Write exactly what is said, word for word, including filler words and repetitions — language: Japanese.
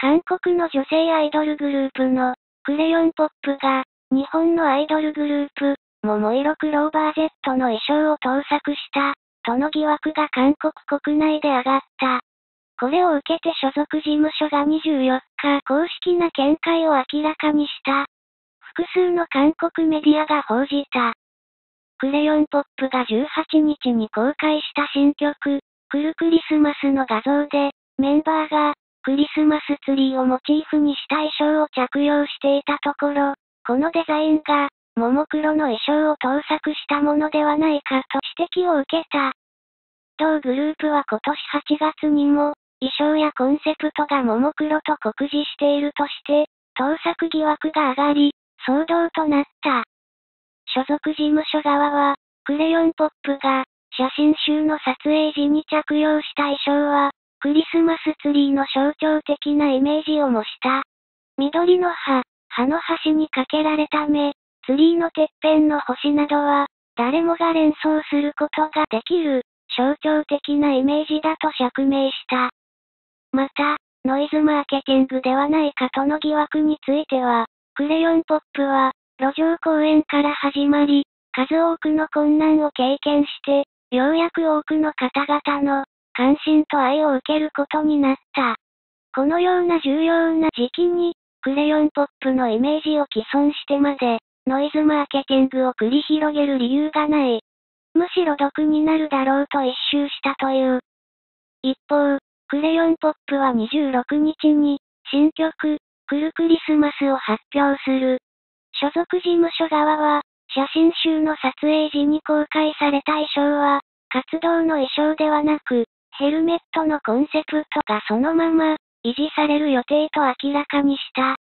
韓国の女性アイドルグループの、クレヨンポップが、日本のアイドルグループ、桃色クローバー Z の衣装を盗作した、との疑惑が韓国国内で上がった。これを受けて所属事務所がにじゅうよっか公式な見解を明らかにした。複数の韓国メディアが報じた。クレヨンポップがじゅうはちにちに公開した新曲、クルクリスマスの画像で、メンバーが、クリスマスツリーをモチーフにした衣装を着用していたところ、このデザインが、ももクロの衣装を盗作したものではないかと指摘を受けた。同グループは今年はちがつにも、衣装やコンセプトがももクロと酷似しているとして、盗作疑惑が上がり、騒動となった。所属事務所側は、クレヨンポップが、写真集の撮影時に着用した衣装は、クリスマスツリーの象徴的なイメージを模した。緑の葉、葉の端にかけられた目、ツリーのてっぺんの星などは、誰もが連想することができる、象徴的なイメージだと釈明した。また、ノイズマーケティングではないかとの疑惑については、クレヨンポップは、路上公演から始まり、数多くの困難を経験して、ようやく多くの方々の、関心と愛を受けることになった。このような重要な時期に、クレヨンポップのイメージを毀損してまで、ノイズマーケティングを繰り広げる理由がない。むしろ毒になるだろうと一蹴したという。一方、クレヨンポップはにじゅうろくにちに、新曲、クルクリスマスを発表する。所属事務所側は、写真集の撮影時に公開された衣装は、活動の衣装ではなく、ヘルメットのコンセプトがそのまま、維持される予定と明らかにした。